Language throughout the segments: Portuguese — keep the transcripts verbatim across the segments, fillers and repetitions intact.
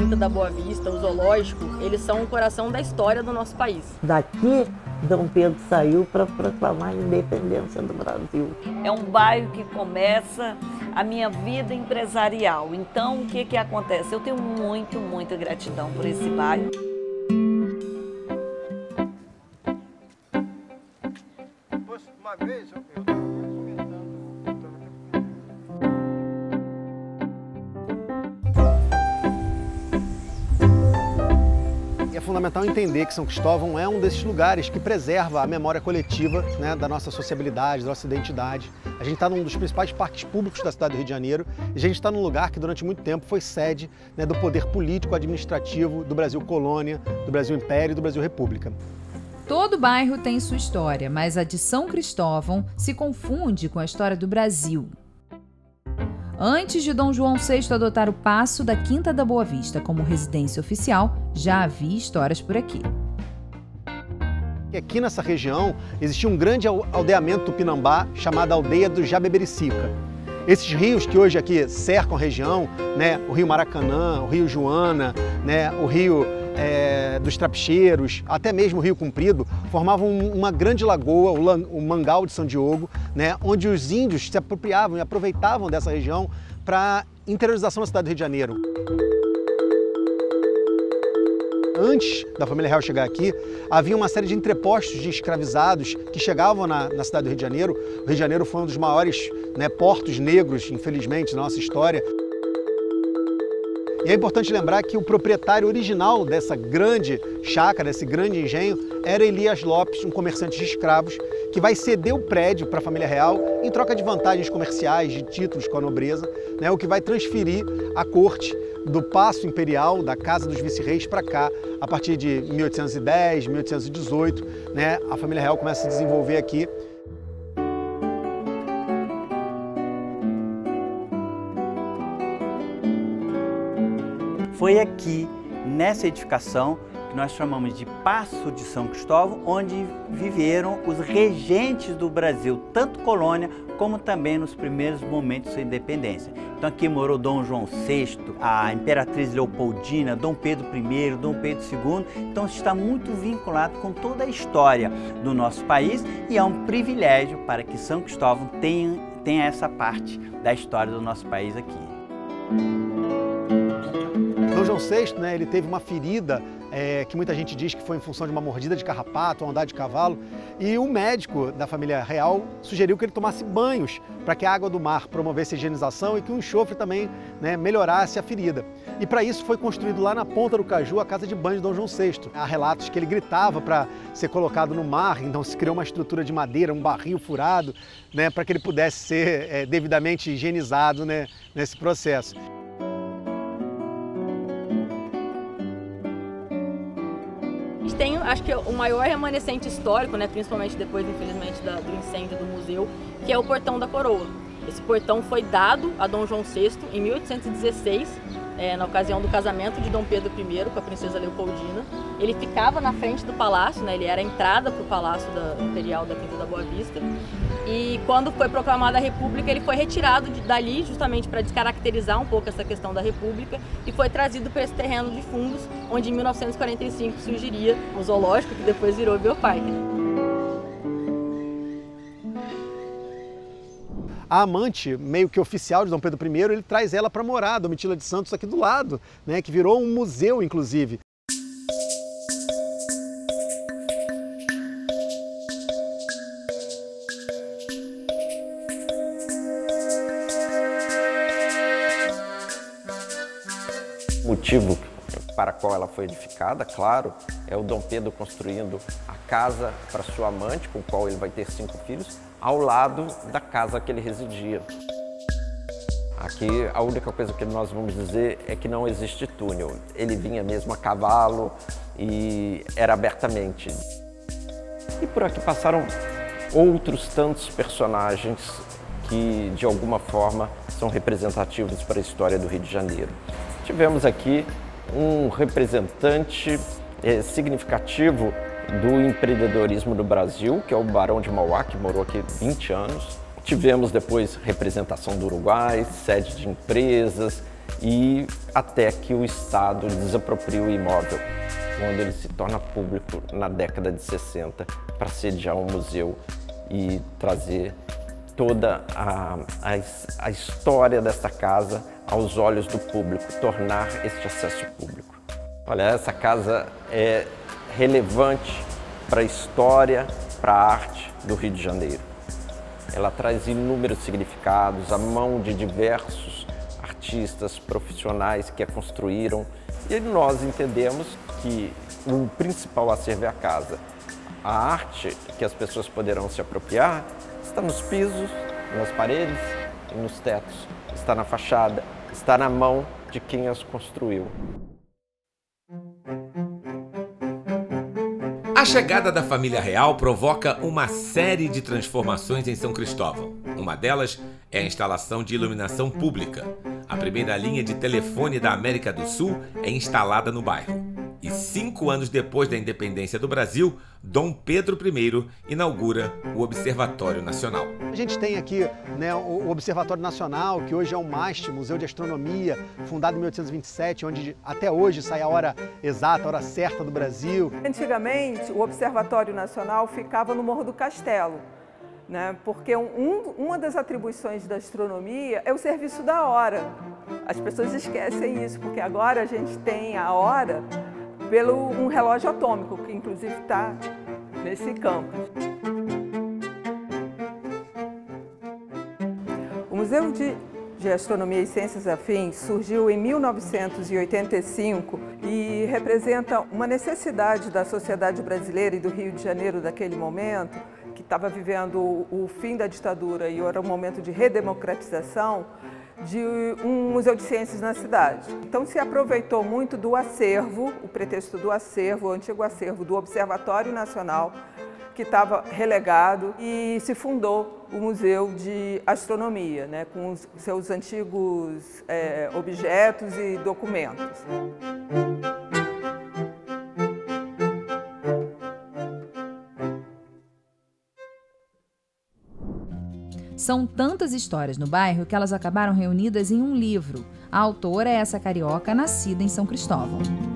Quinta da Boa Vista, o zoológico, eles são o coração da história do nosso país. Daqui, Dom Pedro saiu para proclamar a independência do Brasil. É um bairro que começa a minha vida empresarial. Então, o que que acontece? Eu tenho muito, muita gratidão por esse bairro. Uma vez eu É fundamental entender que São Cristóvão é um desses lugares que preserva a memória coletiva, né, da nossa sociabilidade, da nossa identidade. A gente está num dos principais parques públicos da cidade do Rio de Janeiro e a gente está num lugar que durante muito tempo foi sede, né, do poder político administrativo do Brasil Colônia, do Brasil Império e do Brasil República. Todo bairro tem sua história, mas a de São Cristóvão se confunde com a história do Brasil. Antes de Dom João sexto adotar o Paço da Quinta da Boa Vista como residência oficial, já havia histórias por aqui. Aqui nessa região existia um grande aldeamento tupinambá chamado Aldeia do Jabebericica. Esses rios que hoje aqui cercam a região, né, o rio Maracanã, o rio Joana, né, o rio é, dos Trapicheiros, até mesmo o Rio Comprido, formavam uma grande lagoa, o Mangal de São Diogo, né, onde os índios se apropriavam e aproveitavam dessa região para a interiorização da cidade do Rio de Janeiro. Antes da família real chegar aqui, havia uma série de entrepostos de escravizados que chegavam na, na cidade do Rio de Janeiro. O Rio de Janeiro foi um dos maiores, né, portos negros, infelizmente, na nossa história. E é importante lembrar que o proprietário original dessa grande chácara, desse grande engenho, era Elias Lopes, um comerciante de escravos, que vai ceder o prédio para a família real em troca de vantagens comerciais, de títulos com a nobreza, né, o que vai transferir a corte do Paço Imperial, da Casa dos Vice-Reis, para cá, a partir de mil oitocentos e dez, mil oitocentos e dezoito, né, a família real começa a se desenvolver aqui. Foi aqui, nessa edificação, que nós chamamos de Paço de São Cristóvão, onde viveram os regentes do Brasil, tanto colônia como também nos primeiros momentos da independência. Então aqui morou Dom João sexto, a Imperatriz Leopoldina, Dom Pedro I, Dom Pedro segundo, então está muito vinculado com toda a história do nosso país e é um privilégio para que São Cristóvão tenha, tenha essa parte da história do nosso país aqui. Dom João sexto, né, ele teve uma ferida é, que muita gente diz que foi em função de uma mordida de carrapato ou andar de cavalo, e o médico da família real sugeriu que ele tomasse banhos para que a água do mar promovesse a higienização e que o enxofre também, né, melhorasse a ferida. E para isso foi construído lá na Ponta do Caju a casa de banho de Dom João sexto. Há relatos que ele gritava para ser colocado no mar, então se criou uma estrutura de madeira, um barril furado, né, para que ele pudesse ser é, devidamente higienizado, né, nesse processo. Tem, acho que o maior remanescente histórico, né, principalmente depois, infelizmente, da, do incêndio do museu, que é o Portão da Coroa. Esse portão foi dado a Dom João sexto em mil oitocentos e dezesseis, é, na ocasião do casamento de Dom Pedro I com a princesa Leopoldina. Ele ficava na frente do palácio, né, ele era a entrada para o Palácio da, Imperial da Quinta da Boa Vista. E quando foi proclamada a República, ele foi retirado de, dali justamente para descaracterizar um pouco essa questão da República e foi trazido para esse terreno de fundos, onde em mil novecentos e quarenta e cinco surgiria o zoológico, que depois virou o Bioparque. A amante, meio que oficial de Dom Pedro I, ele traz ela para morar, Domitila de Santos, aqui do lado, né, que virou um museu, inclusive. O motivo para qual ela foi edificada, claro, é o Dom Pedro construindo a casa para sua amante, com a qual ele vai ter cinco filhos, ao lado da casa que ele residia. Aqui a única coisa que nós vamos dizer é que não existe túnel. Ele vinha mesmo a cavalo e era abertamente. E por aqui passaram outros tantos personagens que, de alguma forma, são representativos para a história do Rio de Janeiro. Tivemos aqui um representante é, significativo do empreendedorismo do Brasil, que é o Barão de Mauá, que morou aqui vinte anos. Tivemos depois representação do Uruguai, sede de empresas, e até que o Estado desapropria o imóvel, quando ele se torna público na década de sessenta para sediar um museu e trazer toda a, a, a história dessa casa aos olhos do público, tornar este acesso público. Olha, essa casa é relevante para a história, para a arte do Rio de Janeiro. Ela traz inúmeros significados, a mão de diversos artistas profissionais que a construíram, e nós entendemos que o principal acervo é a casa. A arte que as pessoas poderão se apropriar está nos pisos, nas paredes e nos tetos, está na fachada, está na mão de quem as construiu. A chegada da família real provoca uma série de transformações em São Cristóvão. Uma delas é a instalação de iluminação pública. A primeira linha de telefone da América do Sul é instalada no bairro. E cinco anos depois da independência do Brasil, Dom Pedro I inaugura o Observatório Nacional. A gente tem aqui, né, o Observatório Nacional, que hoje é um MAST, Museu de Astronomia, fundado em mil oitocentos e vinte e sete, onde até hoje sai a hora exata, a hora certa do Brasil. Antigamente, o Observatório Nacional ficava no Morro do Castelo, né, porque um, uma das atribuições da astronomia é o serviço da hora. As pessoas esquecem isso, porque agora a gente tem a hora pelo um relógio atômico, que inclusive está nesse campus. O Museu de, de Astronomia e Ciências Afins surgiu em mil novecentos e oitenta e cinco e representa uma necessidade da sociedade brasileira e do Rio de Janeiro daquele momento, que estava vivendo o, o fim da ditadura e era um momento de redemocratização, de um museu de ciências na cidade. Então se aproveitou muito do acervo, o pretexto do acervo, o antigo acervo do Observatório Nacional, que estava relegado, e se fundou o Museu de Astronomia, né, com os seus antigos é, objetos e documentos. São tantas histórias no bairro que elas acabaram reunidas em um livro. A autora é essa carioca nascida em São Cristóvão.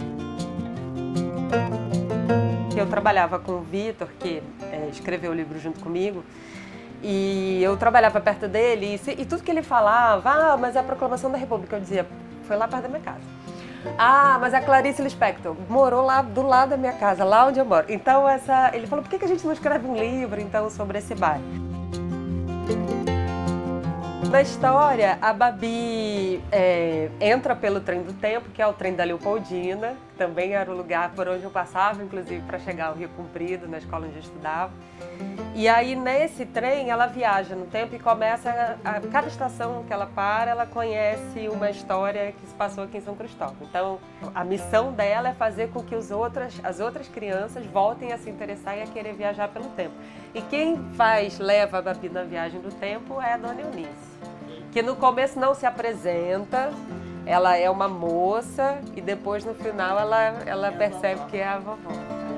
Eu trabalhava com o Vitor, que é, escreveu o livro junto comigo, e eu trabalhava perto dele, e, se, e tudo que ele falava, ah, mas é a Proclamação da República, eu dizia, foi lá perto da minha casa. Ah, mas a Clarice Lispector morou lá do lado da minha casa, lá onde eu moro. Então, essa, ele falou, por que que a gente não escreve um livro, então, sobre esse bairro? Na história, a Babi é, entra pelo trem do tempo, que é o trem da Leopoldina, que também era o lugar por onde eu passava, inclusive para chegar ao Rio Comprido, na escola onde eu estudava. E aí, nesse trem, ela viaja no tempo e começa, a, a cada estação que ela para, ela conhece uma história que se passou aqui em São Cristóvão. Então, a missão dela é fazer com que os outras, as outras crianças voltem a se interessar e a querer viajar pelo tempo. E quem faz, leva a Babi na viagem do tempo é a Dona Eunice, que no começo não se apresenta, ela é uma moça e depois no final ela, ela percebe que é a vovó.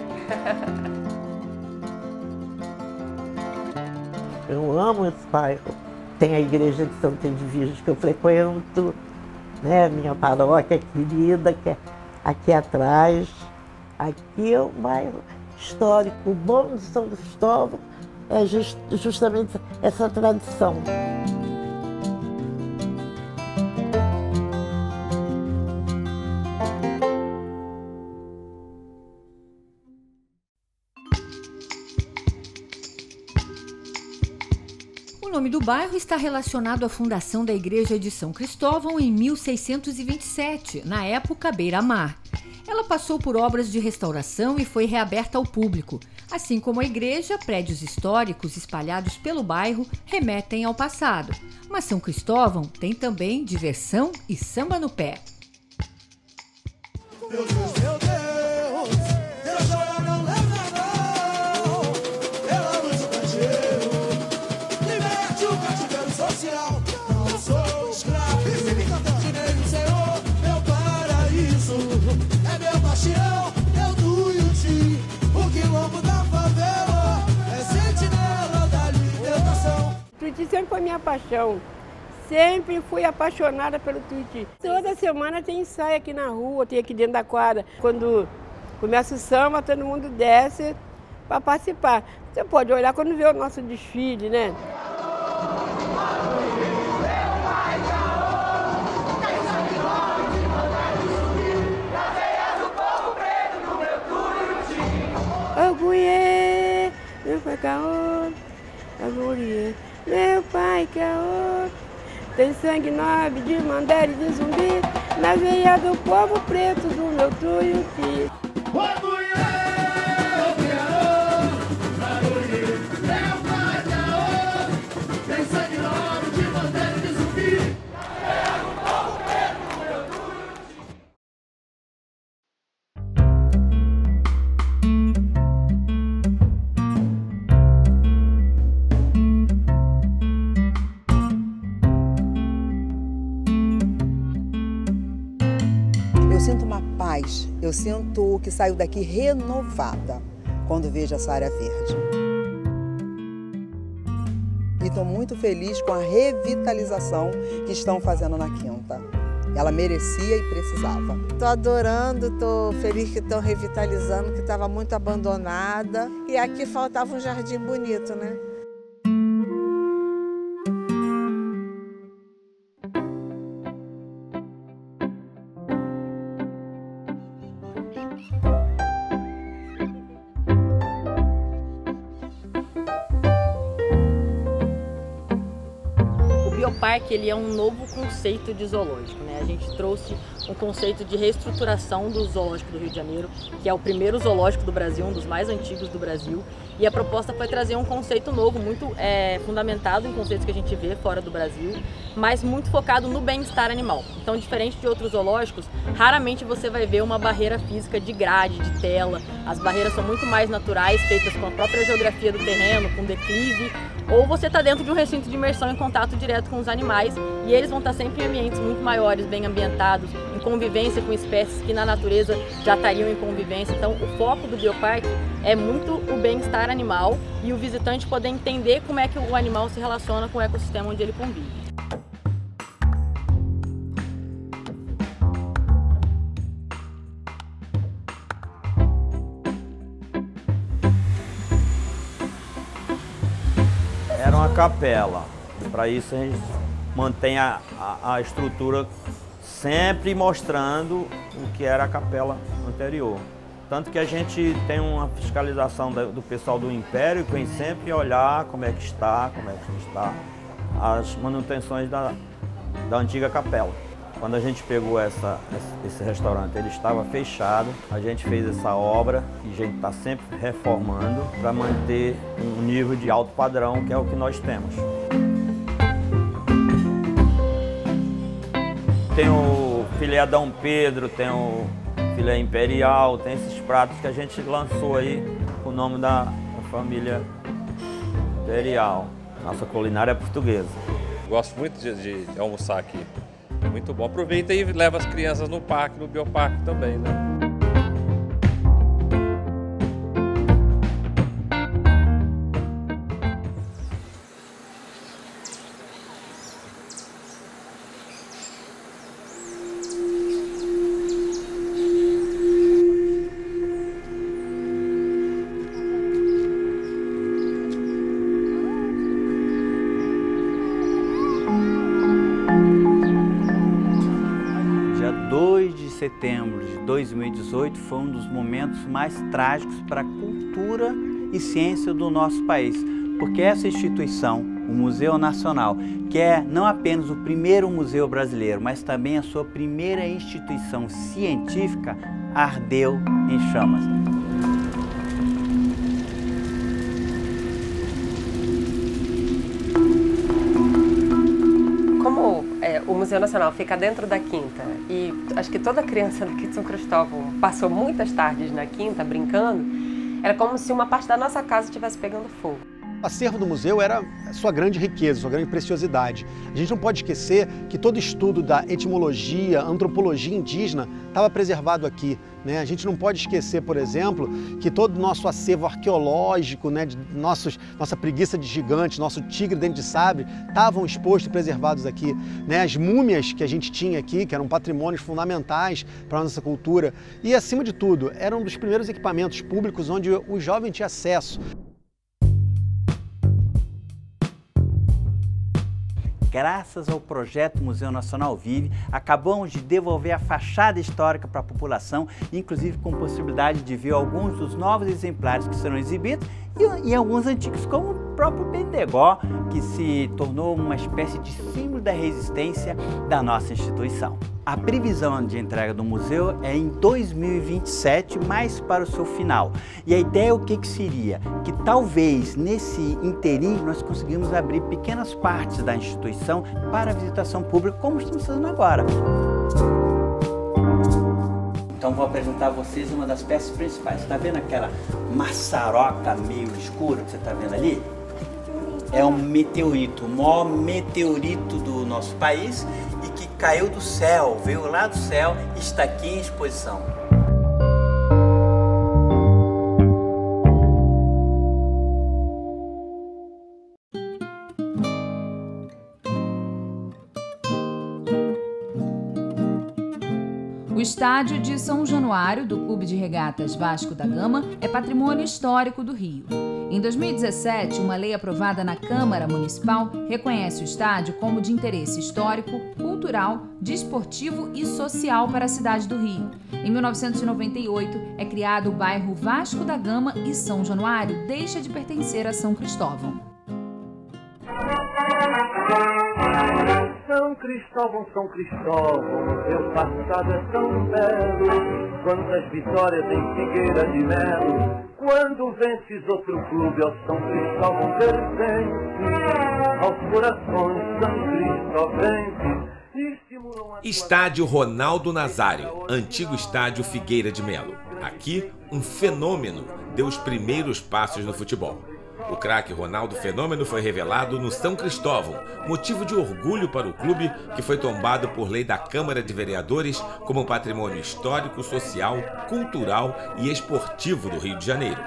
Eu amo esse bairro. Tem a igreja de Santa Edviges que eu frequento, né? Minha paróquia querida, que é aqui atrás. Aqui é um bairro histórico. O bom de São Cristóvão é just, justamente essa tradição. O nome do bairro está relacionado à fundação da Igreja de São Cristóvão em mil seiscentos e vinte e sete, na época beira-mar. Ela passou por obras de restauração e foi reaberta ao público. Assim como a igreja, prédios históricos espalhados pelo bairro remetem ao passado. Mas São Cristóvão tem também diversão e samba no pé. Meu Deus, meu Deus, Deus olha, não leva não, pela luz do candeeiro, liberte o cativeiro social, não sou escravo, dinheiro, Senhor, meu paraíso, é meu bastião, meu Tuiuti, o quilombo da favela, é sentinela da libertação. Tuiuti sempre foi minha paixão, sempre fui apaixonada pelo Tuiuti. Toda semana tem ensaio aqui na rua, tem aqui dentro da quadra. Quando começa o samba, todo mundo desce para participar. Você pode olhar quando vê o nosso desfile, né? Orgulhê, meu pai caô, orgulhê, meu pai caô. Tem sangue nobre de Mandela e de Zumbi, na veia do povo preto do meu Tuiuti. Eu sinto uma paz, eu sinto que saio daqui renovada quando vejo essa área verde. E estou muito feliz com a revitalização que estão fazendo na Quinta. Ela merecia e precisava. Estou adorando, estou feliz que estão revitalizando, que estava muito abandonada. E aqui faltava um jardim bonito, né? O Bioparque, ele é um novo conceito de zoológico, né? A gente trouxe um conceito de reestruturação do zoológico do Rio de Janeiro, que é o primeiro zoológico do Brasil, um dos mais antigos do Brasil, e a proposta foi trazer um conceito novo, muito é, fundamentado em conceitos que a gente vê fora do Brasil, mas muito focado no bem-estar animal. Então, diferente de outros zoológicos, raramente você vai ver uma barreira física de grade, de tela. As barreiras são muito mais naturais, feitas com a própria geografia do terreno, com declive, ou você está dentro de um recinto de imersão em contato direto com os animais, e eles vão estar sempre em ambientes muito maiores, bem ambientados, em convivência com espécies que na natureza já estariam em convivência. Então, o foco do Bioparque é muito o bem-estar animal e o visitante poder entender como é que o animal se relaciona com o ecossistema onde ele convive. Era uma capela. Para isso a gente mantém a, a, a estrutura sempre mostrando o que era a capela anterior. Tanto que a gente tem uma fiscalização do pessoal do Império que vem sempre olhar como é que está, como é que está as manutenções da, da antiga capela. Quando a gente pegou essa, esse restaurante, ele estava fechado, a gente fez essa obra e a gente está sempre reformando para manter um nível de alto padrão, que é o que nós temos. Tem o filé Dom Pedro, tem o filé imperial, tem esses pratos que a gente lançou aí com o nome da, da família imperial. Nossa culinária é portuguesa. Gosto muito de, de almoçar aqui. Muito bom. Aproveita e leva as crianças no parque, no Bioparque também, né? dois de setembro de dois mil e dezoito foi um dos momentos mais trágicos para a cultura e ciência do nosso país, porque essa instituição, o Museu Nacional, que é não apenas o primeiro museu brasileiro, mas também a sua primeira instituição científica, ardeu em chamas. O Museu Nacional fica dentro da Quinta e acho que toda criança daqui de São Cristóvão passou muitas tardes na Quinta brincando, era como se uma parte da nossa casa estivesse pegando fogo. O acervo do museu era a sua grande riqueza, sua grande preciosidade. A gente não pode esquecer que todo estudo da etimologia, antropologia indígena estava preservado aqui, né? A gente não pode esquecer, por exemplo, que todo o nosso acervo arqueológico, né, de nossos, nossa preguiça de gigante, nosso tigre dente de sabre, estavam expostos e preservados aqui, né? As múmias que a gente tinha aqui, que eram patrimônios fundamentais para a nossa cultura, e acima de tudo, eram um dos primeiros equipamentos públicos onde o jovem tinha acesso. Graças ao projeto Museu Nacional Vive, acabamos de devolver a fachada histórica para a população, inclusive com possibilidade de ver alguns dos novos exemplares que serão exibidos e, e alguns antigos, como o próprio Bendegó, que se tornou uma espécie de símbolo da resistência da nossa instituição. A previsão de entrega do museu é em dois mil e vinte e sete, mais para o seu final. E a ideia o que, que seria? Que talvez nesse inteirinho nós conseguimos abrir pequenas partes da instituição para a visitação pública, como estamos fazendo agora. Então vou apresentar a vocês uma das peças principais. Está vendo aquela maçaroca meio escura que você está vendo ali? É um meteorito, o maior meteorito do nosso país e que caiu do céu, veio lá do céu e está aqui em exposição. O estádio de São Januário, do Clube de Regatas Vasco da Gama, é patrimônio histórico do Rio. Em dois mil e dezessete, uma lei aprovada na Câmara Municipal reconhece o estádio como de interesse histórico, cultural, desportivo e social para a cidade do Rio. Em mil novecentos e noventa e oito, é criado o bairro Vasco da Gama e São Januário deixa de pertencer a São Cristóvão. São Cristóvão, São Cristóvão, teu passado é tão belo, quantas vitórias em Figueira de Melo, quando vences outro clube ao São Cristóvão pertence, aos corações são cristovenses. Estádio Ronaldo Nazário, antigo estádio Figueira de Melo. Aqui, um fenômeno deu os primeiros passos no futebol. O craque Ronaldo Fenômeno foi revelado no São Cristóvão, motivo de orgulho para o clube que foi tombado por lei da Câmara de Vereadores como patrimônio histórico, social, cultural e esportivo do Rio de Janeiro.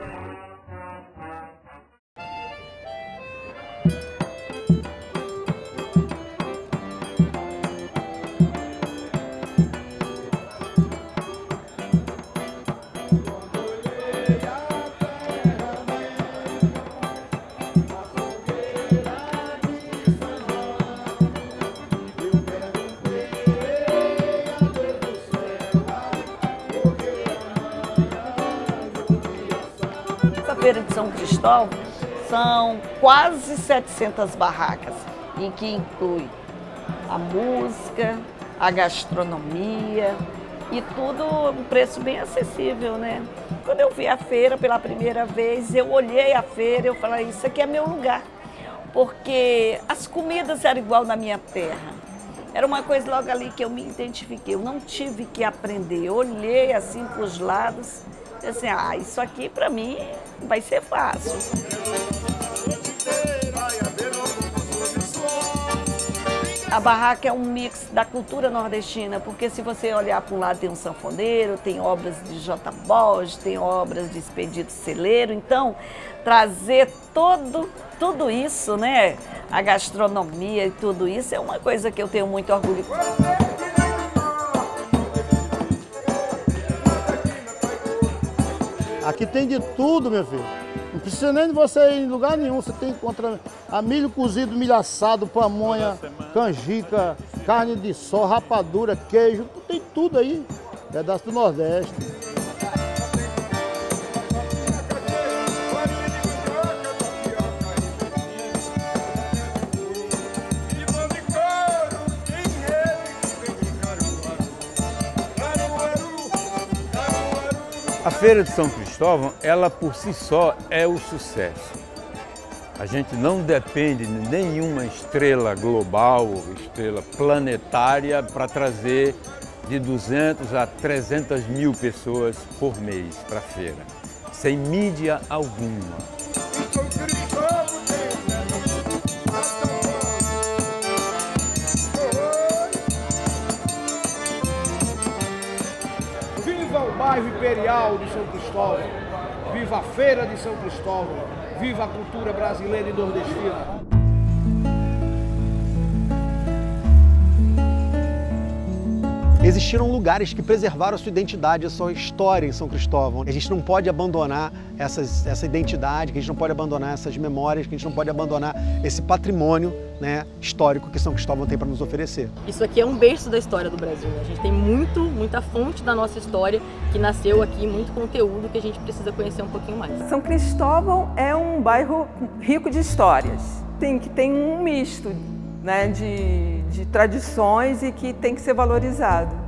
Feira de São Cristóvão são quase setecentas barracas, em que inclui a música, a gastronomia e tudo um preço bem acessível, né? Quando eu vi a feira pela primeira vez, eu olhei a feira e eu falei, isso aqui é meu lugar, porque as comidas eram igual na minha terra. Era uma coisa logo ali que eu me identifiquei, eu não tive que aprender, eu olhei assim para os lados, assim, ah, isso aqui para mim vai ser fácil. A barraca é um mix da cultura nordestina, porque se você olhar para um lado tem um sanfoneiro, tem obras de J. Borges, tem obras de Expedito Celeiro, então trazer todo, tudo isso, né, a gastronomia e tudo isso é uma coisa que eu tenho muito orgulho. Aqui tem de tudo, meu filho. Não precisa nem de você ir em lugar nenhum. Você tem contra a milho cozido, milho assado, pamonha, canjica, carne de sol, rapadura, queijo. Tem tudo aí. Pedaço do Nordeste. A Feira de São Cristóvão, ela por si só é o sucesso. A gente não depende de nenhuma estrela global, estrela planetária, para trazer de duzentas a trezentas mil pessoas por mês para a feira, sem mídia alguma. Viva o bairro Imperial de São Cristóvão, viva a Feira de São Cristóvão, viva a cultura brasileira e nordestina. Existiram lugares que preservaram a sua identidade, a sua história em São Cristóvão. A gente não pode abandonar essas, essa identidade, que a gente não pode abandonar essas memórias, que a gente não pode abandonar esse patrimônio, né, histórico que São Cristóvão tem para nos oferecer. Isso aqui é um berço da história do Brasil, né? A gente tem muito, muita fonte da nossa história que nasceu aqui, muito conteúdo que a gente precisa conhecer um pouquinho mais. São Cristóvão é um bairro rico de histórias, tem, que tem um misto, né, de, de tradições e que tem que ser valorizado.